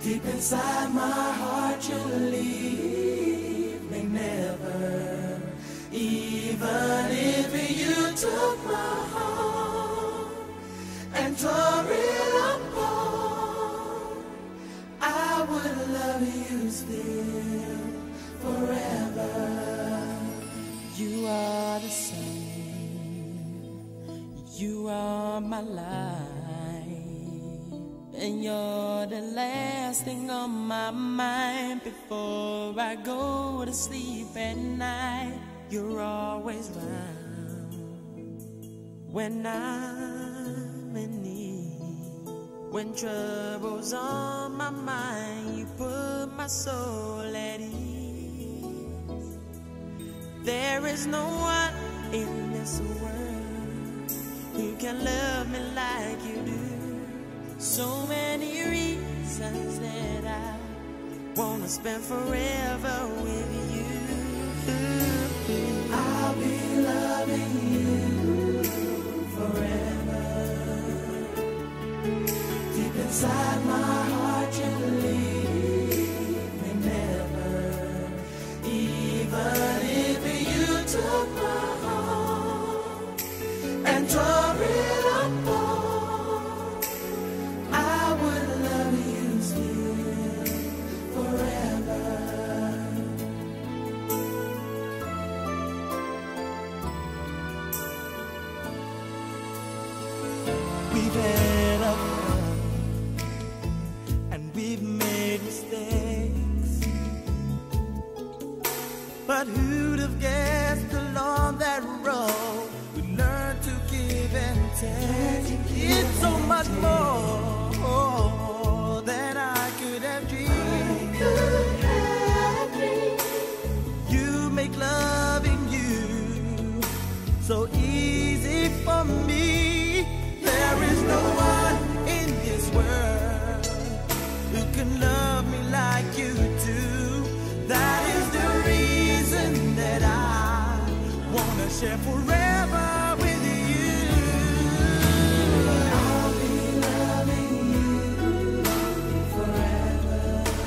Deep inside my heart you leave me never. Even if you took my heart and tore it apart, I would love you still forever. You are the sun, you are my life, and you're the last thing on my mind before I go to sleep at night. You're always around when I'm in need. When trouble's on my mind, you put my soul at ease. There is no one in this world who can love me like you do. So many reasons that I wanna spend forever with you. I'll be loving you forever. Deep inside my heart you leave me never. Even if you took my heart and tore it apart, I would love you still forever. We've had our fun and we've made mistakes, but who'd have guessed along that road we learned to give and take? It's so much more than I could have dreamed. You make loving you so easy for me. There is no one in this world who can love me like you do. That is the reason that I wanna share forever with you. I'll be loving you forever.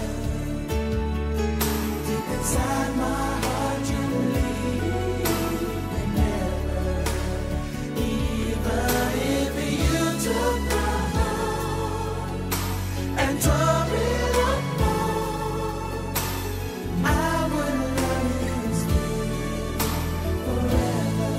Deep inside my heart you leave me never. Even if you took my heart and tore it apart, I would love you still forever.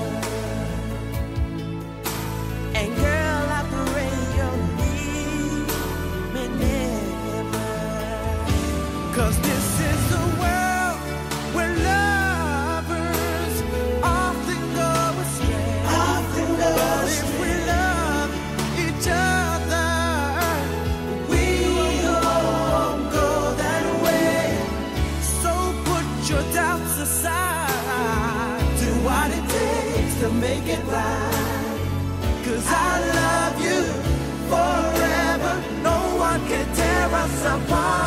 And girl, I pray you'll leave me never. 'Cause this is the world where lovers often go astray. But if we love each other, we won't go that way. So put your doubts aside. Do what it takes to make it right. 'Cause I love you forever. No one can tear us apart.